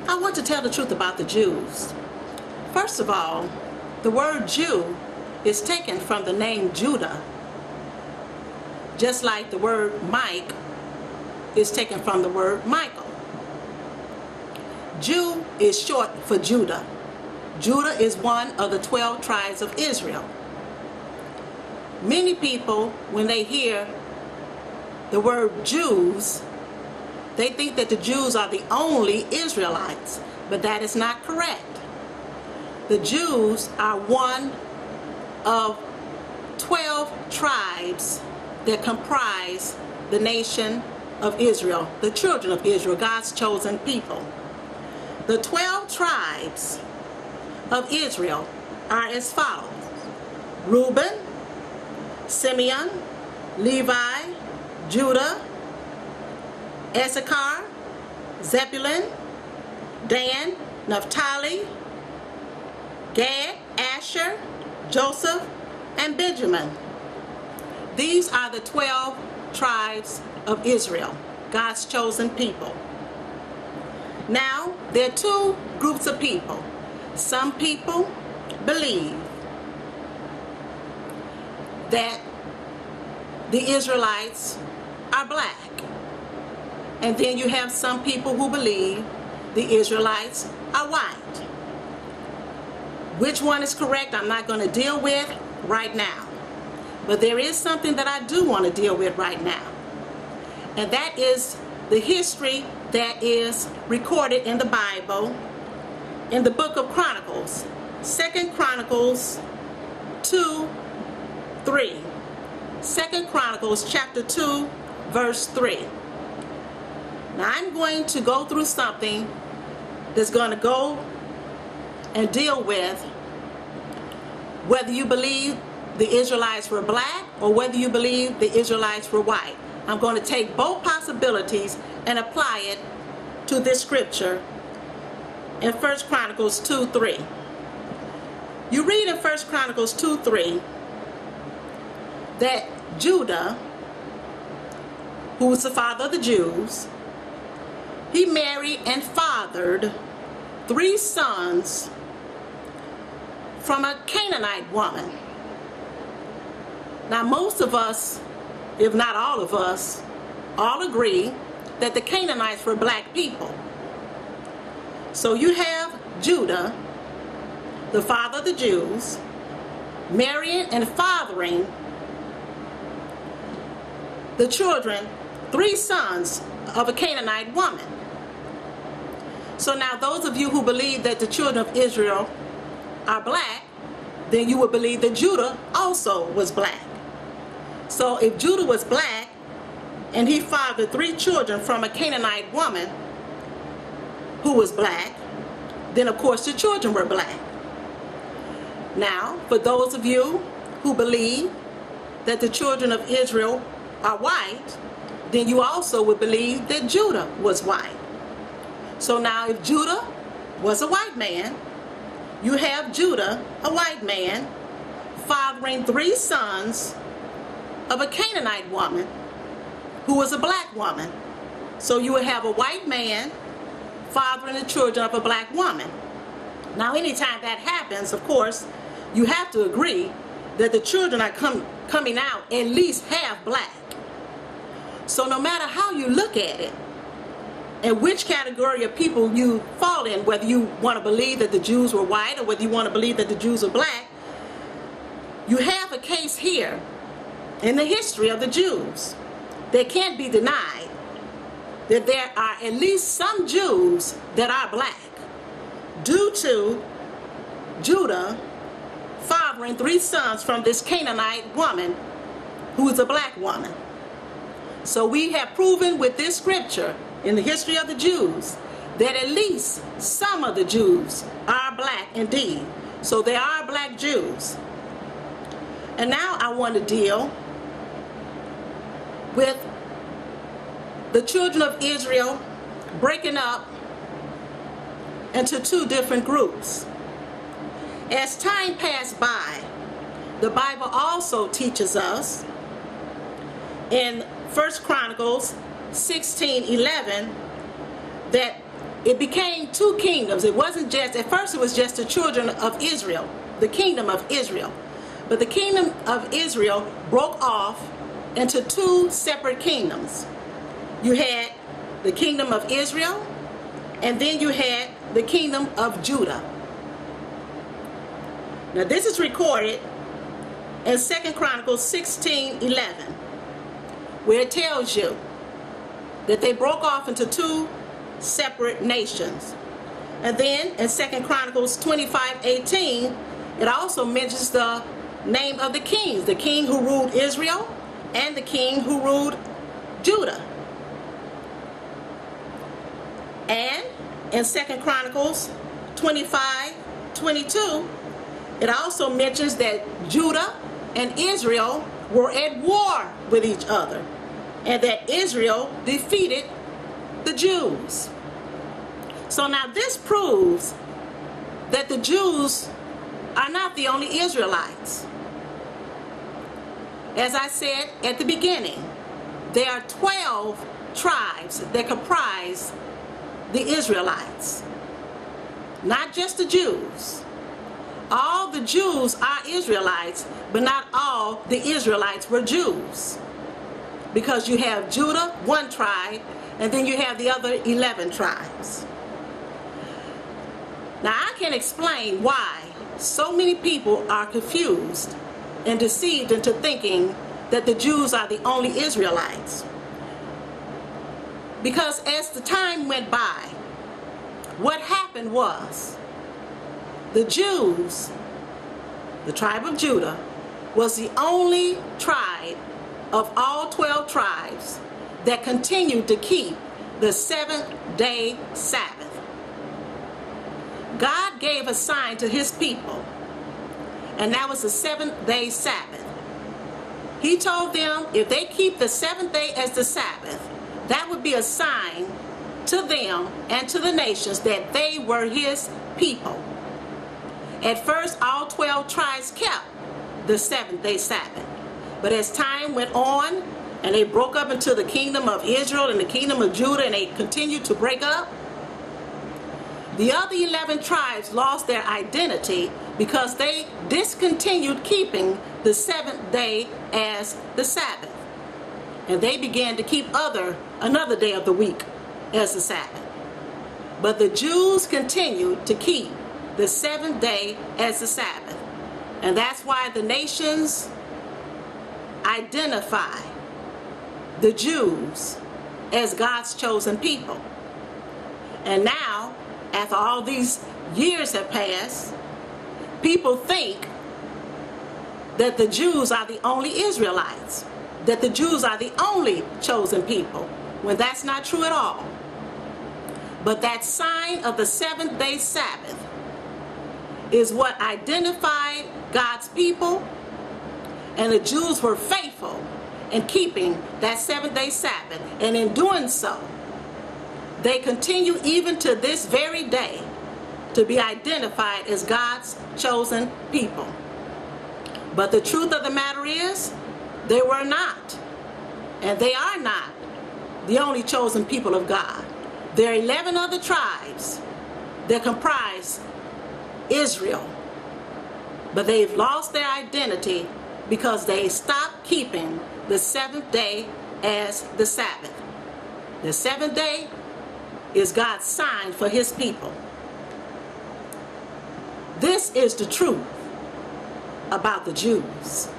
I want to tell the truth about the Jews. First of all, the word Jew is taken from the name Judah, just like the word Mike is taken from the word Michael. Jew is short for Judah. Judah is one of the 12 tribes of Israel. Many people, when they hear the word Jews, they think that the Jews are the only Israelites, but that is not correct. The Jews are one of 12 tribes that comprise the nation of Israel, the children of Israel, God's chosen people. The 12 tribes of Israel are as follows: Reuben, Simeon, Levi, Judah, Issachar, Zebulun, Dan, Naphtali, Gad, Asher, Joseph, and Benjamin. These are the 12 tribes of Israel, God's chosen people. Now, there are two groups of people. Some people believe that the Israelites are black. And then you have some people who believe the Israelites are white. Which one is correct, I'm not going to deal with right now. But there is something that I do want to deal with right now. And that is the history that is recorded in the Bible, in the book of Chronicles, 2 Chronicles 2:3. 2 Chronicles chapter 2, verse 3. Now I'm going to go through something that's going to go and deal with whether you believe the Israelites were black or whether you believe the Israelites were white. I'm going to take both possibilities and apply it to this scripture in 1 Chronicles 2:3. You read in 1 Chronicles 2:3 that Judah, who was the father of the Jews, he married and fathered 3 sons from a Canaanite woman. Now most of us, if not all of us, all agree that the Canaanites were black people. So you have Judah, the father of the Jews, marrying and fathering the children, 3 sons of a Canaanite woman. So now those of you who believe that the children of Israel are black, then you would believe that Judah also was black. So if Judah was black and he fathered 3 children from a Canaanite woman who was black, then of course the children were black. Now, for those of you who believe that the children of Israel are white, then you also would believe that Judah was white. So now if Judah was a white man, you have Judah, a white man, fathering 3 sons of a Canaanite woman who was a black woman. So you would have a white man fathering the children of a black woman. Now anytime that happens, of course, you have to agree that the children are coming out at least half black. So no matter how you look at it, and which category of people you fall in, whether you want to believe that the Jews were white or whether you want to believe that the Jews were black, you have a case here in the history of the Jews that can't be denied that there are at least some Jews that are black due to Judah fathering 3 sons from this Canaanite woman who is a black woman. So we have proven with this scripture in the history of the Jews that at least some of the Jews are black indeed. So there are black Jews. And now I want to deal with the children of Israel breaking up into 2 different groups. As time passed by, the Bible also teaches us in 1 Chronicles 16:11 that it became two kingdoms. It wasn't just, at first it was just the children of Israel, the kingdom of Israel. But the kingdom of Israel broke off into two separate kingdoms. You had the kingdom of Israel, and then you had the kingdom of Judah. Now this is recorded in 2 Chronicles 16:11, where it tells you that they broke off into two separate nations. And then in 2 Chronicles 25:18, it also mentions the name of the kings, the king who ruled Israel and the king who ruled Judah. And in 2 Chronicles 25:22, it also mentions that Judah and Israel were at war with each other, and that Israel defeated the Jews. So now this proves that the Jews are not the only Israelites. As I said at the beginning, there are 12 tribes that comprise the Israelites, not just the Jews. All the Jews are Israelites, but not all the Israelites were Jews. Because you have Judah, one tribe, and then you have the other 11 tribes. Now I can explain why so many people are confused and deceived into thinking that the Jews are the only Israelites. Because as the time went by, what happened was the Jews, the tribe of Judah, was the only tribe of all 12 tribes that continued to keep the seventh-day Sabbath. God gave a sign to his people, and that was the seventh-day Sabbath. He told them if they keep the seventh day as the Sabbath, that would be a sign to them and to the nations that they were his people. At first, all 12 tribes kept the seventh-day Sabbath. But as time went on, and they broke up into the kingdom of Israel and the kingdom of Judah, and they continued to break up, the other 11 tribes lost their identity because they discontinued keeping the seventh day as the Sabbath. And they began to keep another day of the week as the Sabbath. But the Jews continued to keep the seventh day as the Sabbath. And that's why the nations identify the Jews as God's chosen people. And now, after all these years have passed, people think that the Jews are the only Israelites, that the Jews are the only chosen people, when that's not true at all. But that sign of the seventh-day Sabbath is what identified God's people, and the Jews were faithful in keeping that seventh-day Sabbath. And in doing so, they continue even to this very day to be identified as God's chosen people. But the truth of the matter is, they were not, and they are not, the only chosen people of God. There are 11 other tribes that comprise Israel, but they've lost their identity because they stopped keeping the seventh day as the Sabbath. The seventh day is God's sign for his people. This is the truth about the Jews.